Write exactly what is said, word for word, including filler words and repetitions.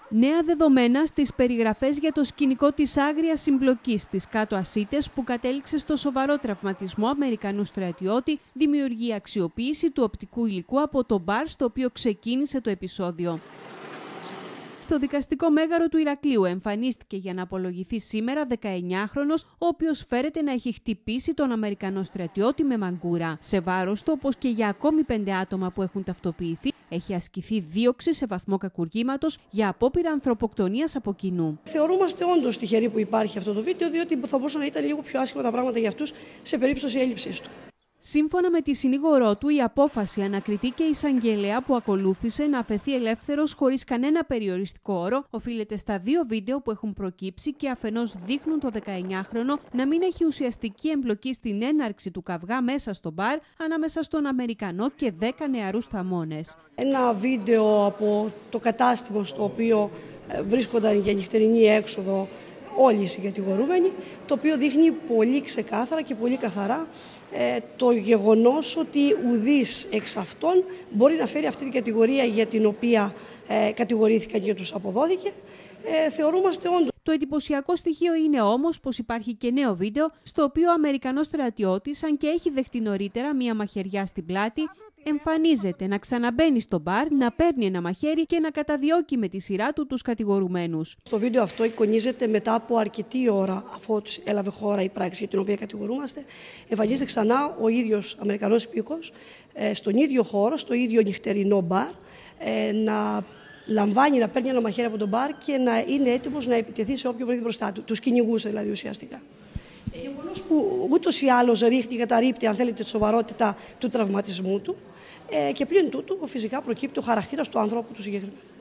Νέα δεδομένα στις περιγραφές για το σκηνικό της άγριας συμπλοκής στις Κάτω Ασίτες που κατέληξε στο σοβαρό τραυματισμό Αμερικανού στρατιώτη δημιουργεί αξιοποίηση του οπτικού υλικού από το μπαρ στο οποίο ξεκίνησε το επεισόδιο. Στο δικαστικό μέγαρο του Ηρακλείου εμφανίστηκε για να απολογηθεί σήμερα δεκαεννιάχρονος, ο οποίος φέρεται να έχει χτυπήσει τον Αμερικανό στρατιώτη με μαγκούρα. Σε βάρος του, όπως και για ακόμη πέντε άτομα που έχουν ταυτοποιηθεί, έχει ασκηθεί δίωξη σε βαθμό κακουργήματος για απόπειρα ανθρωποκτονίας από κοινού. Θεωρούμαστε όντως τυχεροί που υπάρχει αυτό το βίντεο, διότι θα μπορούσαν να ήταν λίγο πιο άσχημα τα πράγματα για αυτούς σε περίπτωση έλλειψης του. Σύμφωνα με τη συνήγορό του, η απόφαση ανακριτή και εισαγγελέα που ακολούθησε να αφαιθεί ελεύθερος χωρίς κανένα περιοριστικό όρο οφείλεται στα δύο βίντεο που έχουν προκύψει και αφενός δείχνουν το δεκαεννιάχρονο να μην έχει ουσιαστική εμπλοκή στην έναρξη του καυγά μέσα στο μπαρ ανάμεσα στον Αμερικανό και δέκα νεαρούς θαμώνες. Ένα βίντεο από το κατάστημα στο οποίο βρίσκονταν για νυχτερινή έξοδο όλοι οι συγκατηγορούμενοι, το οποίο δείχνει πολύ ξεκάθαρα και πολύ καθαρά ε, το γεγονός ότι ουδής εξ αυτών μπορεί να φέρει αυτή την κατηγορία για την οποία ε, κατηγορήθηκαν και τους αποδόθηκε. Ε, θεωρούμαστε όντως. Το εντυπωσιακό στοιχείο είναι όμως πως υπάρχει και νέο βίντεο στο οποίο ο Αμερικανός στρατιώτης, αν και έχει δεχτεί νωρίτερα μία μαχαιριά στην πλάτη, εμφανίζεται να ξαναμπαίνει στο μπαρ, να παίρνει ένα μαχαίρι και να καταδιώκει με τη σειρά του τους κατηγορουμένους. Το βίντεο αυτό εικονίζεται μετά από αρκετή ώρα αφού έλαβε χώρα η πράξη για την οποία κατηγορούμαστε. Εμφανίζεται ξανά ο ίδιος Αμερικανός υπήκος στον ίδιο χώρο, στο ίδιο νυχτερινό μπαρ, να λαμβάνει, να παίρνει ένα μαχαίρι από τον μπαρ και να είναι έτοιμος να επιτεθεί σε όποιο βρεθεί μπροστά του. Τους κυνηγούσε δηλαδή ουσιαστικά. Γεγονός που ούτως ή άλλως ρίχνει, καταρρίπτει, αν θέλετε, τη σοβαρότητα του τραυματισμού του ε, και πλην τούτου φυσικά προκύπτει ο χαρακτήρας του ανθρώπου του συγκεκριμένου.